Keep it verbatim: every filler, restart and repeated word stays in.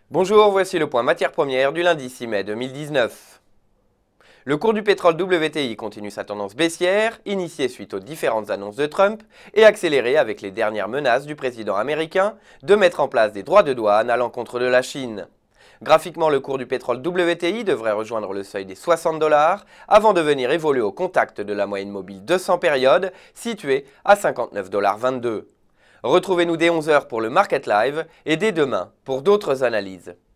Bonjour, voici le point matières premières du lundi six mai deux mille dix-neuf. Le cours du pétrole W T I continue sa tendance baissière, initiée suite aux différentes annonces de Trump et accélérée avec les dernières menaces du président américain de mettre en place des droits de douane à l'encontre de la Chine. Graphiquement, le cours du pétrole W T I devrait rejoindre le seuil des soixante dollars avant de venir évoluer au contact de la moyenne mobile deux cents périodes située à cinquante-neuf virgule vingt-deux dollars. Retrouvez-nous dès onze heures pour le Market Live et dès demain pour d'autres analyses.